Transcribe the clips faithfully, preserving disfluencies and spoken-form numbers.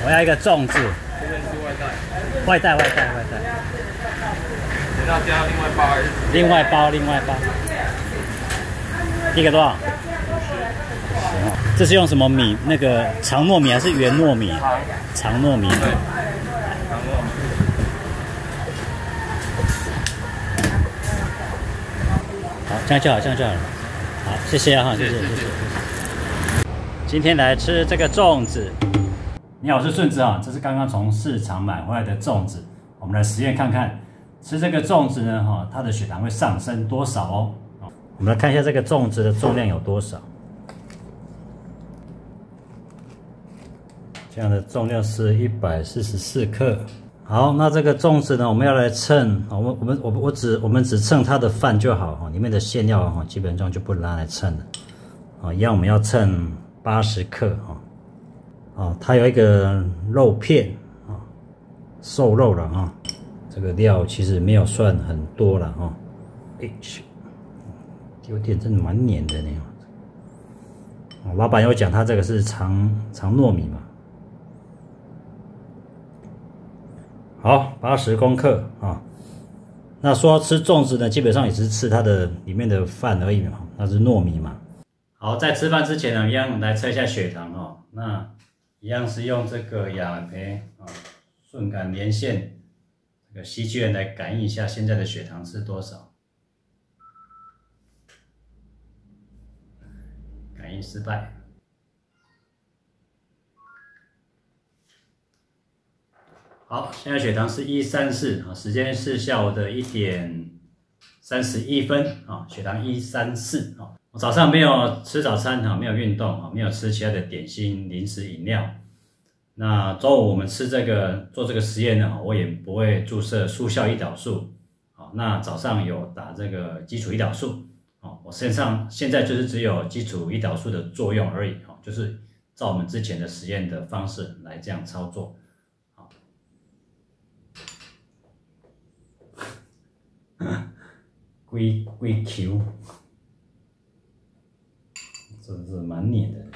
我要一个粽子。 这个是外带。 外带，外带，外带。 你要加另外包还是？ 另外包，另外包。一个多少？这是用什么米？那个长糯米还是圆糯米？ 长长糯米。 对，长糯米。 好，这样就好，这样就好了。好，谢谢啊，谢谢，谢谢。今天来吃这个粽子。你好，我是顺子啊，这是刚刚从市场买回来的粽子，我们来实验看看，吃这个粽子呢，哈，它的血糖会上升多少哦？我们来看一下这个粽子的重量有多少。这样的重量是一百四十四克。好，那这个粽子呢，我们要来称，我们我们我我只我们只称它的饭就好哈，里面的馅料哈，基本上就不拿来称了。啊，一样我们要称八十克哈。啊，它有一个肉片啊，瘦肉了哈。这个料其实没有算很多了哈。哎，有点真的蛮黏的呢。老板有讲，他这个是长长糯米嘛。好，八十公克啊。那说吃粽子呢，基本上也是吃它的里面的饭而已嘛，那是糯米嘛。好，在吃饭之前呢，一样来测一下血糖哦。那一样是用这个雅培啊顺感连线这个吸气员来感应一下现在的血糖是多少。感应失败。好，现在血糖是一三四啊，时间是下午的一点三十一分啊，血糖一三四啊。我早上没有吃早餐啊，没有运动啊，没有吃其他的点心、零食、饮料。那中午我们吃这个做这个实验呢，我也不会注射速效胰岛素。好，那早上有打这个基础胰岛素。哦，我身上现在就是只有基础胰岛素的作用而已。哦，就是照我们之前的实验的方式来这样操作。龟龟 Q， 真是蛮黏的。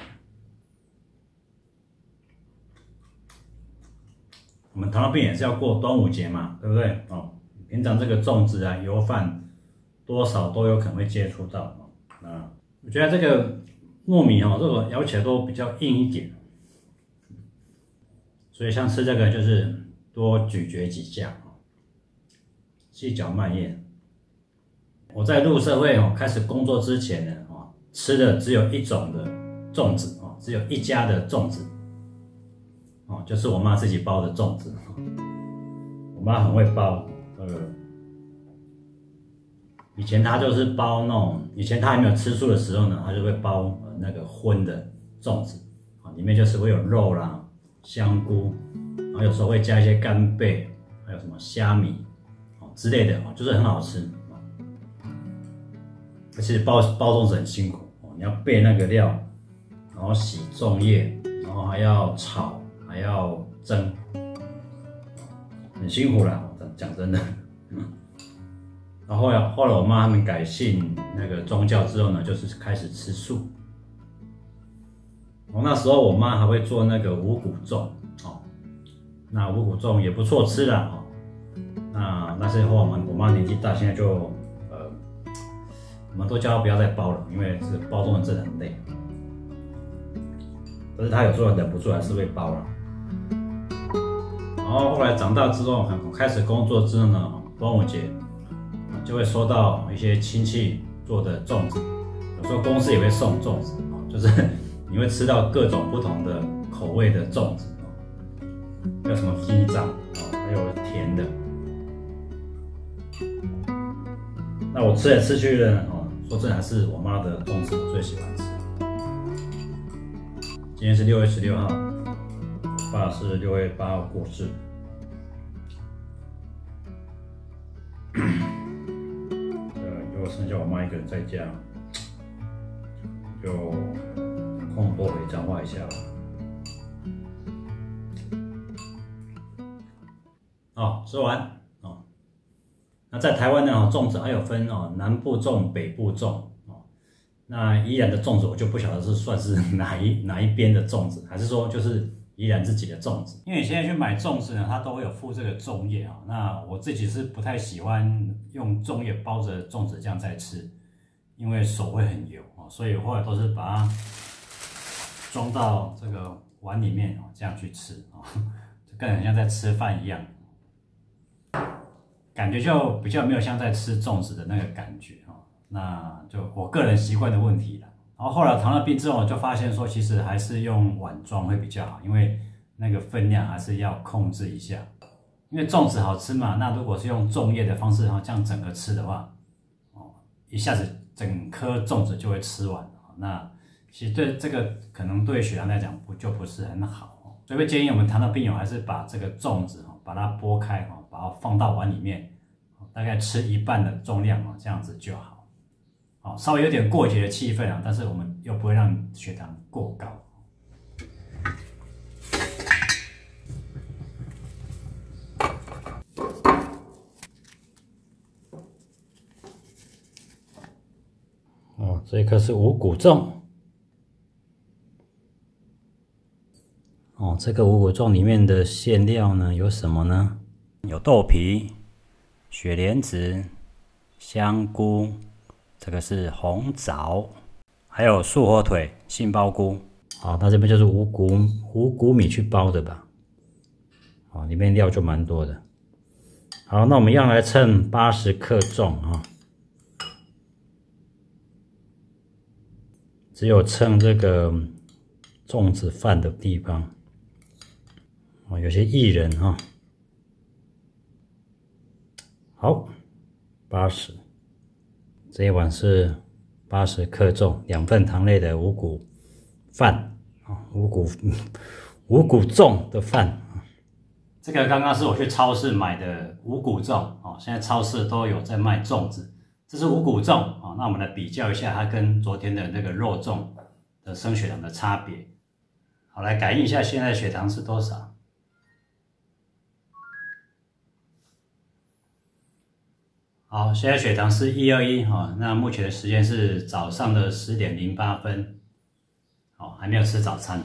我们糖尿病也是要过端午节嘛，对不对？哦，平常这个粽子啊、油饭多少都有可能会接触到。啊，我觉得这个糯米哦，这个咬起来都比较硬一点，所以像吃这个就是多咀嚼几下，细嚼慢咽。我在入社会哦，开始工作之前呢，哦，吃的只有一种的粽子哦，只有一家的粽子，哦，就是我妈自己包的粽子。我妈很会包，呃，以前她就是包那种，以前她还没有吃素的时候呢，她就会包、呃、那个荤的粽子，啊，里面就是会有肉啦、香菇，然后有时候会加一些干贝，还有什么虾米，哦之类的，哦，就是很好吃。其实包包粽子很辛苦哦，你要备那个料，然后洗粽叶，然后还要炒，还要蒸，很辛苦啦。讲真的，然后后来后来我妈他们改信那个宗教之后呢，就是开始吃素。哦，那时候我妈还会做那个五谷粽哦，那五谷粽也不错吃啦哦。那那时候我们我妈年纪大，现在就。我们都叫他不要再包了，因为这个包粽子真的很累。可是他有时候忍不住还是会包了。然后后来长大之后，开始工作之后呢，端午节就会收到一些亲戚做的粽子，有时候公司也会送粽子，就是你会吃到各种不同的口味的粽子，还有什么鸡掌，还有甜的。那我吃来吃去呢，哦，说真的还是我妈的粽子我最喜欢吃。今天是六月十六号，我爸是六月八号过世。呃，如果剩下我妈一个人在家，就空多回彰化一下吧。好，吃完。那在台湾呢，粽子还有分哦，南部粽、北部粽哦。那宜兰的粽子我就不晓得是算是哪一哪一边的粽子，还是说就是宜兰自己的粽子。因为你现在去买粽子呢，它都会有附这个粽叶啊。那我自己是不太喜欢用粽叶包着粽子这样再吃，因为手会很油啊，所以后来都是把它装到这个碗里面哦，这样去吃啊，就更很像在吃饭一样，感觉就比较没有像在吃粽子的那个感觉啊。那就我个人习惯的问题啦。然后后来糖尿病之后，我就发现说，其实还是用碗装会比较好，因为那个分量还是要控制一下。因为粽子好吃嘛，那如果是用粽叶的方式哈，这样整个吃的话，哦，一下子整颗粽子就会吃完。那其实对这个可能对血糖来讲不就不是很好，所以会建议我们糖尿病友还是把这个粽子哈，把它剥开哈，把它放到碗里面，大概吃一半的重量啊，这样子就好。好，稍微有点过节的气氛啊，但是我们又不会让血糖过高。哦，这一颗是五谷粽。哦，这个五谷粽里面的馅料呢有什么呢？有豆皮、雪莲子、香菇。这个是红枣，还有素火腿、杏鲍菇。好，那这边就是五谷五谷米去包的吧？哦，里面料就蛮多的。好，那我们一样来称八十克重啊，只有称这个粽子饭的地方。哦，有些艺人哈。好，八十。这一碗是八十克重，两份糖类的五谷饭啊，五谷五谷粽的饭。这个刚刚是我去超市买的五谷粽啊，现在超市都有在卖粽子。这是五谷粽啊，那我们来比较一下它跟昨天的那个肉粽的升血糖的差别。好，来感应一下现在血糖是多少。好，现在血糖是一二一哈，那目前的时间是早上的十点零八分，好，还没有吃早餐。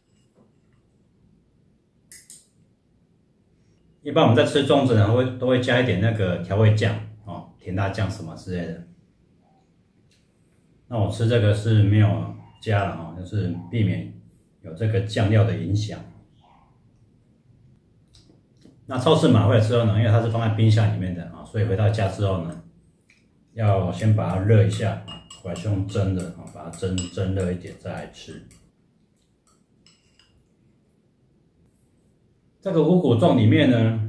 一般我们在吃粽子呢，会都会加一点那个调味酱哦，甜辣酱什么之类的。那我吃这个是没有加了哈，就是避免有这个酱料的影响。那超市买回来之后呢，因为它是放在冰箱里面的啊，所以回到家之后呢，要先把它热一下，回来是用蒸的啊，把它蒸蒸热一点再来吃。这个五谷粽里面呢，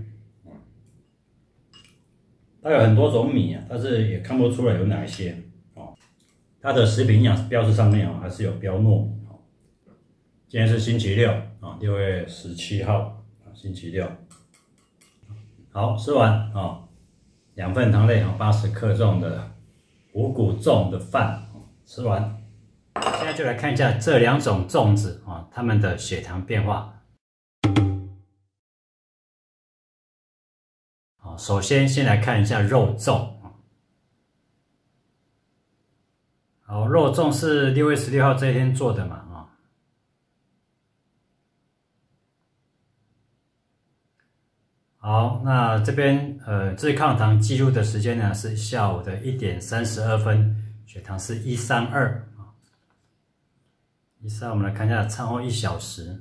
它有很多种米啊，但是也看不出来有哪一些哦。它的食品营养标志上面啊，还是有标糯米哦。今天是星期六啊，六月十七号啊，星期六。好，吃完啊，两份糖类啊，八十克重的五谷粽的饭，吃完。现在就来看一下这两种粽子啊，它们的血糖变化。好，首先先来看一下肉粽。好，肉粽是六月十六号这一天做的嘛。好，那这边呃，致抗糖记录的时间呢是下午的一点三十二分，血糖是一三二啊。一三，我们来看一下餐后一小时，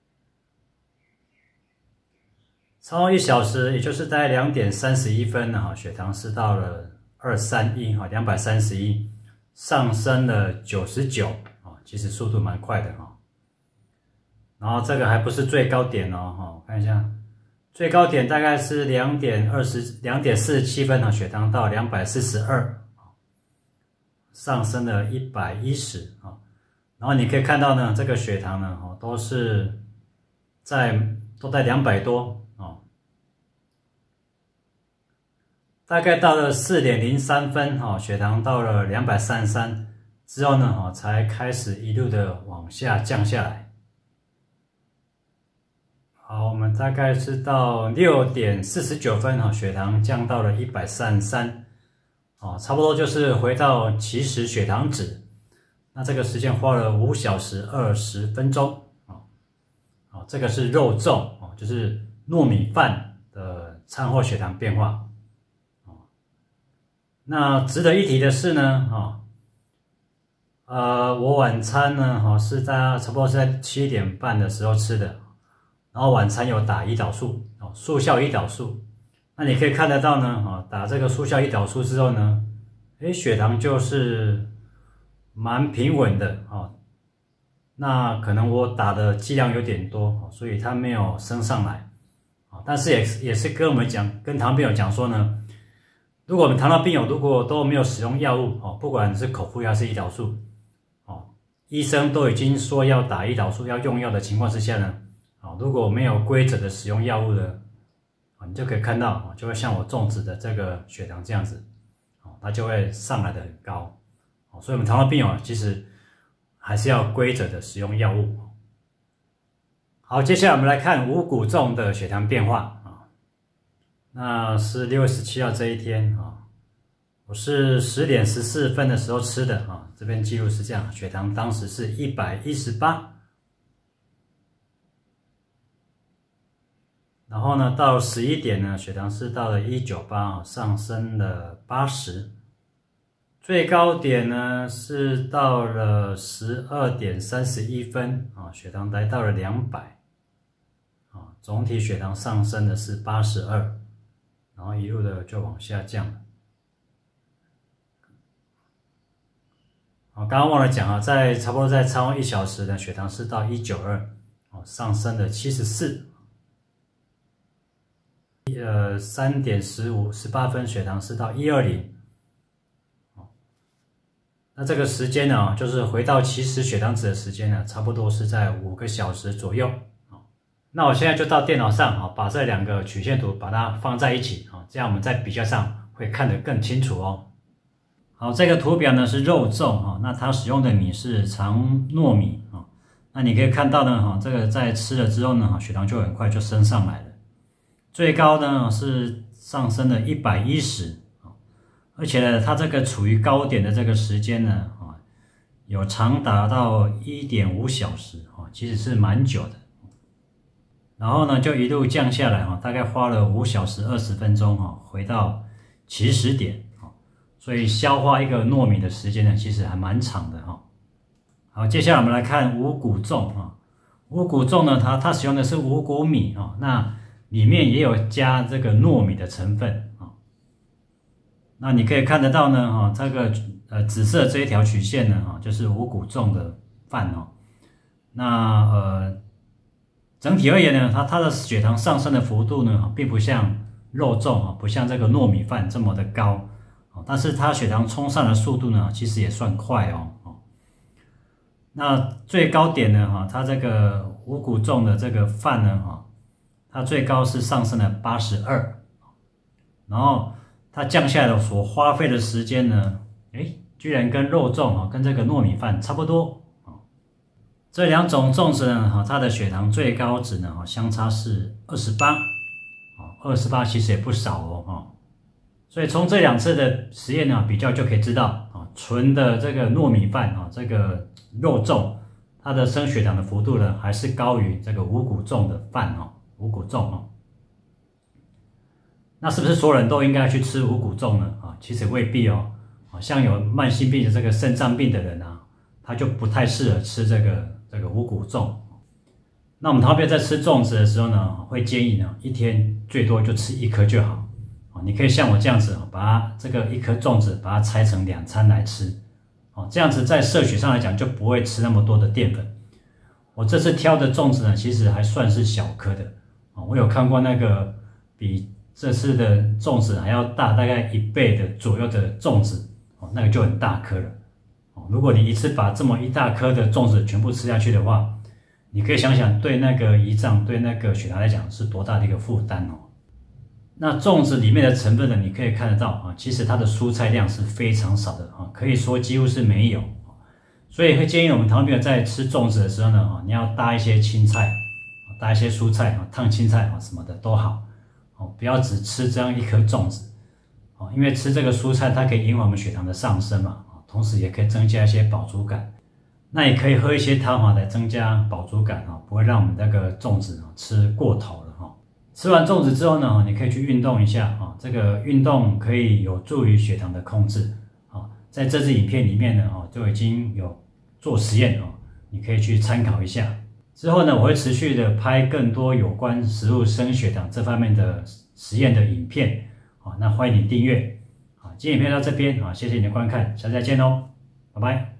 餐后一小时，也就是大概两点三十一分哈，血糖是到了二三一哈，两百三十一，上升了九十九啊，其实速度蛮快的哈。然后这个还不是最高点哦哈，我看一下。最高点大概是两点二十两点四十七分啊，血糖到两百四十二，上升了一百一十啊。然后你可以看到呢，这个血糖呢，哦，都是在都在两百多哦。大概到了四点零三分哈，血糖到了两百三十三之后呢，哦，才开始一路的往下降下来。好，我们大概是到六点四十九分哈，血糖降到了一百三十三，哦，差不多就是回到起始血糖值。那这个时间花了五小时二十分钟，哦，好， 哦，这个是肉粽哦，就是糯米饭的餐后血糖变化。哦，那值得一提的是呢，哈，呃，我晚餐呢，哈是在差不多是在七点半的时候吃的，然后晚餐有打胰岛素哦，速效胰岛素。那你可以看得到呢，哈，打这个速效胰岛素之后呢，诶，血糖就是蛮平稳的哦。那可能我打的剂量有点多，所以它没有升上来，但是也也是跟我们讲，跟糖尿病友讲说呢，如果我们糖尿病友如果都没有使用药物哦，不管是口服药还是胰岛素哦，医生都已经说要打胰岛素要用药的情况之下呢，哦，如果没有规则的使用药物的，你就可以看到，就会像我粽子的这个血糖这样子，它就会上来的很高，所以我们糖尿病友其实还是要规则的使用药物。好，接下来我们来看五谷粽的血糖变化啊，那是六月十七号这一天啊，我是十点十四分的时候吃的啊，这边记录是这样，血糖当时是一百一十八，然后呢到十一点呢，血糖是到了一百九十八啊，上升了八十。最高点呢是到了十二点三十一分啊，血糖来到了两百啊，总体血糖上升的是八十二，然后一路的就往下降了。啊，刚刚忘了讲啊，在差不多在超过一小时的血糖是到一百九十二，哦，上升了七十四。呃，三点十五十八分血糖是到一百二十。那这个时间呢，就是回到起始血糖值的时间呢，差不多是在五个小时左右。那我现在就到电脑上把这两个曲线图把它放在一起，这样我们在比较上会看得更清楚哦。好，这个图表呢是肉粽，那它使用的米是长糯米，那你可以看到呢，这个在吃了之后呢，血糖就很快就升上来了，最高呢是上升了一百一十。而且呢，它这个处于高点的这个时间呢，啊，有长达到 一点五小时，啊，其实是蛮久的。然后呢，就一路降下来，哈，大概花了五小时二十分钟，哈，回到起始点，啊，所以消化一个糯米的时间呢，其实还蛮长的，哈。好，接下来我们来看五谷粽，啊，五谷粽呢，它它使用的是五谷米，啊，那里面也有加这个糯米的成分。那你可以看得到呢，哈，这个呃紫色这一条曲线呢，哈，就是五谷粽的饭哦。那呃整体而言呢，它它的血糖上升的幅度呢，并不像肉粽啊，不像这个糯米饭这么的高，但是它血糖冲上的速度呢，其实也算快哦。那最高点呢，哈，它这个五谷粽的这个饭呢，哈，它最高是上升了八十二，然后它降下来的所花费的时间呢，诶，居然跟肉粽啊，跟这个糯米饭差不多啊。这两种粽子呢，哈，它的血糖最高值呢，哈，相差是二十八，啊，二十八其实也不少哦，哈。所以从这两次的实验呢比较就可以知道，啊，纯的这个糯米饭啊，这个肉粽，它的升血糖的幅度呢，还是高于这个五谷粽的饭哦，五谷粽哦。那是不是所有人都应该去吃五谷粽呢？啊，其实未必哦。啊，像有慢性病的这个肾脏病的人啊，他就不太适合吃这个这个五谷粽。那我们糖尿病在吃粽子的时候呢，会建议呢，一天最多就吃一颗就好。啊，你可以像我这样子，把它这个一颗粽子把它拆成两餐来吃。哦，这样子在摄取上来讲就不会吃那么多的淀粉。我这次挑的粽子呢，其实还算是小颗的。啊，我有看过那个比这次的粽子还要大大概一倍的左右的粽子，哦，那个就很大颗了。哦，如果你一次把这么一大颗的粽子全部吃下去的话，你可以想想对那个胰脏、对那个血糖来讲是多大的一个负担哦。那粽子里面的成分呢，你可以看得到啊，其实它的蔬菜量是非常少的啊，可以说几乎是没有。所以会建议我们糖尿病在吃粽子的时候呢，你要搭一些青菜，搭一些蔬菜啊，烫青菜啊什么的都好。不要只吃这样一颗粽子，因为吃这个蔬菜它可以延缓我们血糖的上升嘛，同时也可以增加一些饱足感。 那也可以喝一些汤哈，来增加饱足感哈，不会让我们那个粽子吃过头了哈。吃完粽子之后呢，你可以去运动一下啊，这个运动可以有助于血糖的控制啊。在这支影片里面呢，哈就已经有做实验哦，你可以去参考一下。之后呢，我会持续的拍更多有关食物升血糖这方面的实验的影片啊，那欢迎你订阅啊。今天影片到这边啊，谢谢你的观看，下次再见喽，拜拜。